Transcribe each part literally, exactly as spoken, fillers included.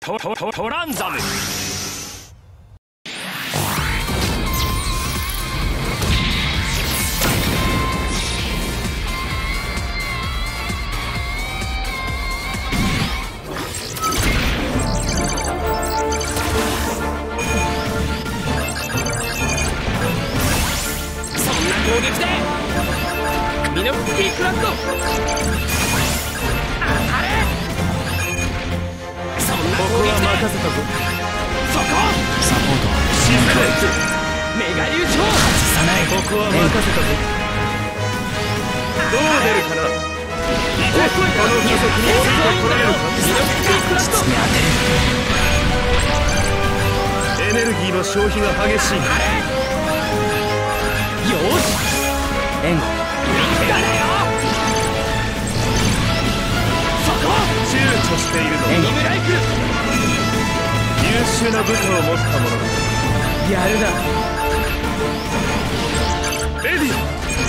トトトトランザム。そんな攻撃でミノフスキークラッド当たれ。そんな攻撃で任せたぞ。そこサポートシンクレッツメガ流超外さない。ここは任せたぞ。どう出るかな。行け。この加速についてこられるか。ミノフスキークラッド当てる。エネルギーの消費が激しい。よし援護見てだよ。そこ躊躇しているの。エニムライフル優秀な部下を持った者だ。やるなレディ。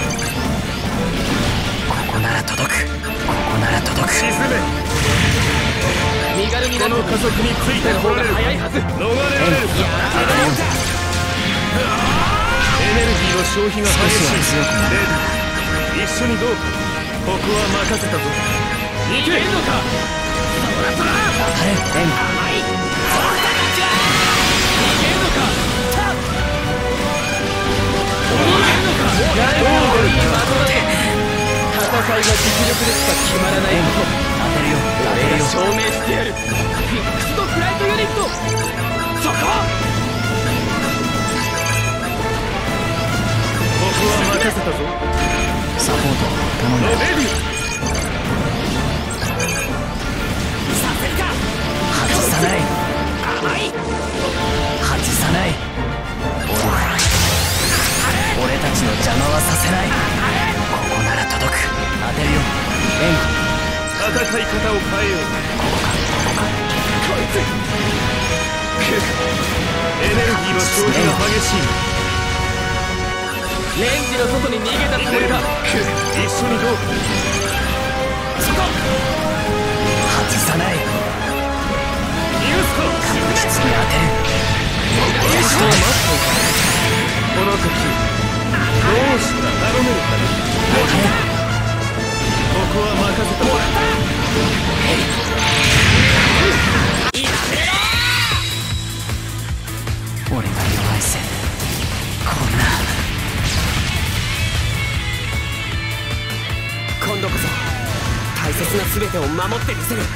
ここなら届く。ここなら届く。沈め。身軽になる。この加速についてこられる。早いはず。逃れられるか。やらせろ。エネルギーの消費が激しい。レディ一緒にどうか。ここは任せたぞ。いけんのか。そらそら当たれ。甘いそうだたちはいけんのか。いけんのか。どう出るか。戦いは実力でしか決まらないこと。当てるよ。俺が証明してやる。フィックスドフライトユニットそこ。ここは任せたぞ。サポート頼む。レディさせるか。外さない。甘い外さない。俺たちの邪魔はさせない。ここなら届く。当てるよ。援護。戦い方を変えよう。ここかここか。こいつエネルギーの消費が激しい。レンジの外に逃げたつもりだ。一緒にどうか。そこ外さない。ユースコ確実に当てる。一緒を待っていた。この時どうしたら頼めるかね。ここは任せた。もらった俺が弱いせいでこんな。今度こそ大切な全てを守ってみせる。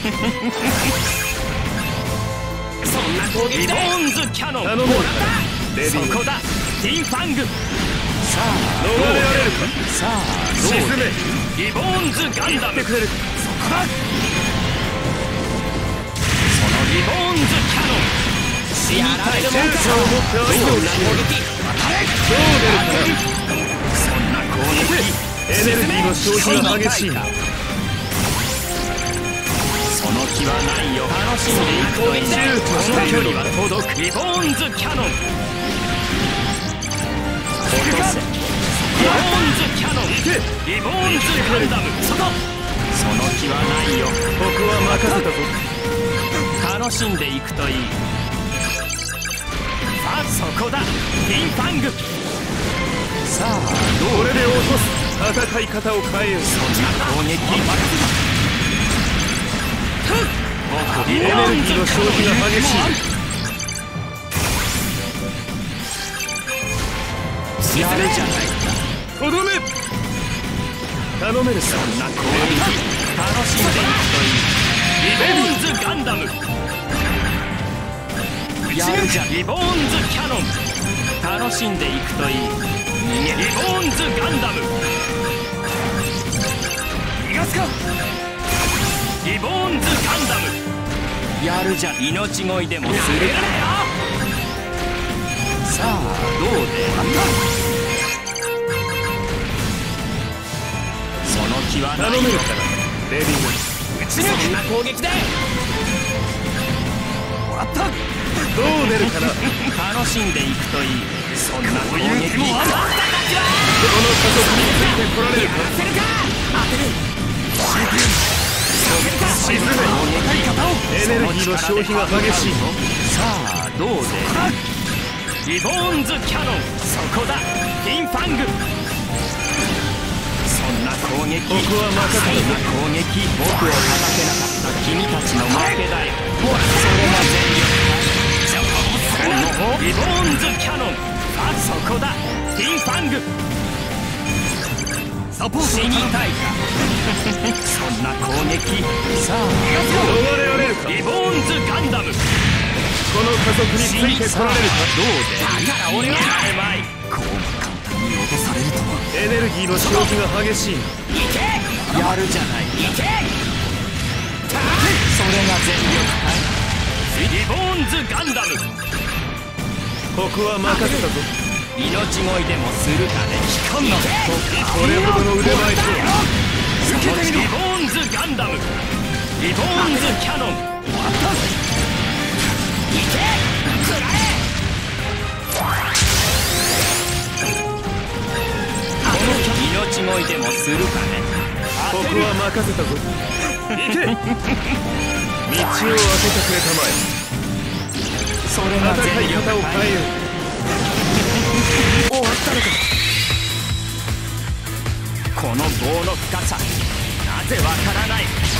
そんな攻撃でリボーンズキャノン頼む。 そこだティンファング。 さあ逃れられるか。さあ沈めリボーンズガンダム。 くれる。 そこだそのリボーンズキャノン死にたい。 チェンスを持って相手を攻撃どう出るか。 そんな攻撃エネルギーの消費が激しい。 その気はないよ。楽しんでいくといい。この距離は届く。リボーンズキャノン落とせ。リボーンズキャノンリボーンズガンダム。そこその気はないよ。 ここは任せたぞ。 楽しんでいくといい。あそこだティンファング。 さあこれで落とす。戦い方を変えよう。 そんな攻撃任せた。 エネルギーの消費が激しい。 やるじゃないか。 とどめ頼める。 そんな攻撃楽しんでいくといい。リボーンズガンダムやるじゃ。リボーンズキャノン楽しんでいくといい。逃げリボーンズガンダム逃がすか。リボーンズガンダムやるじゃ。命乞いでもするか。さあどうであった。その気はないよ。 頼めるからレディー。 そんな攻撃で終わった。 どう出るかな。 楽しんでいくといい。そんな攻撃もあった。 この家族についてこられるか。 やらせるか。当てる。 沈め。エネルギーの消費が激しい。 さあどうでリボーンズキャノンそこだティンファング。そんな攻撃ここは任せた。 そんな攻撃僕を叩けなかった君たちの負けだよ。それが全力だ。リボーンズキャノンあそこだティンファング。サポート死にたいか。そんな攻撃さあ逃れられるか。 リボーンズガンダムこの家族についてこられるか。 どうでだから俺は前こうも簡単に落とされるとは。 エネルギーの消費が激しい。 いけやるじゃない。いけそれが全力かい。リボーンズガンダムここは任せたぞ。 命乞いでもするかね。聞かんな。 これほどの腕前とそのリボーンズガンダムリボーンズキャノン終わった。いけ食らえ。この命乞いでもするかね。 ここは任せたぞ。行け道を開けてくれたまえ。 それが戦い全力方を変えよう。 終わったのか。この棒の深さなぜわからない。